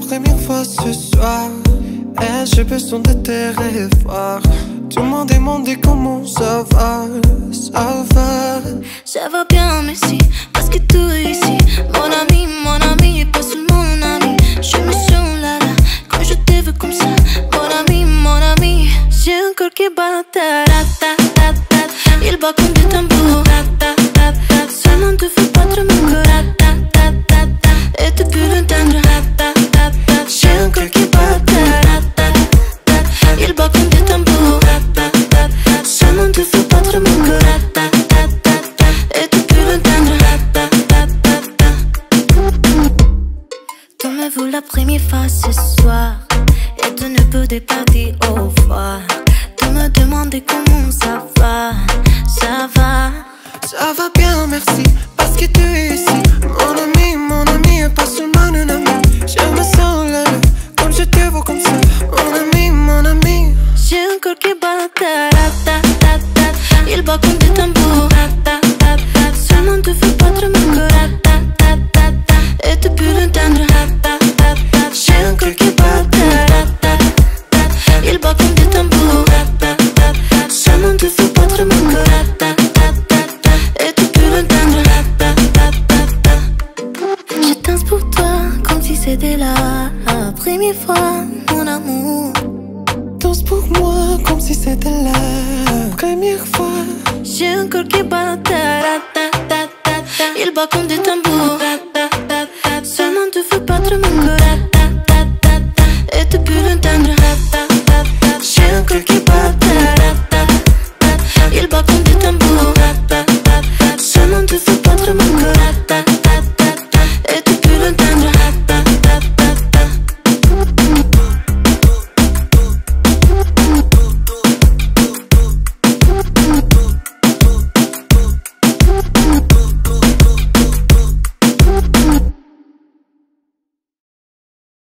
première fois ce soir. Et j'ai besoin de te revoir. Tout le monde demande comment ça va. Ça va. Ça va bien, merci. Parce que tout est ici. Mon ami, et pas seulement mon ami. Je me sens là, là, quand je te veux comme ça. Mon ami. J'ai un corps qui bat ta ta ta ta. Il bat comme des tambours. Seulement te fais battre mon corps. Et tu peux l'entendre. J'ai un corps qui bat ta ta ta. Il bat comme des tambours. Seulement te fais battre mon corps. Et tu peux l'entendre. Tournez-vous la première fois ce soir. Et tu ne peux pas dire au revoir. Tu me demandes comment ça va. Ça va. Ça va bien, merci. Parce que tu es ici. Mon ami, et pas seulement un ami. Je me sens là, là, comme je te vois comme ça. Mon ami. J'ai un corps qui bat ta ta ta ta. Il bat comme des tambours. Seulement te fais battre mon corps. Et tu peux l'entendre. J'ai un corps qui bat ta ta ta. Il bat comme des tambours. Seulement te fais battre mon corps. Et tu peux l'entendre. Je danse pour toi comme si c'était la première fois, mon amour. Danse pour moi comme si c'était la première fois. J'ai un corps qui bat ta ta ta ta ta. Il bat comme des tambours.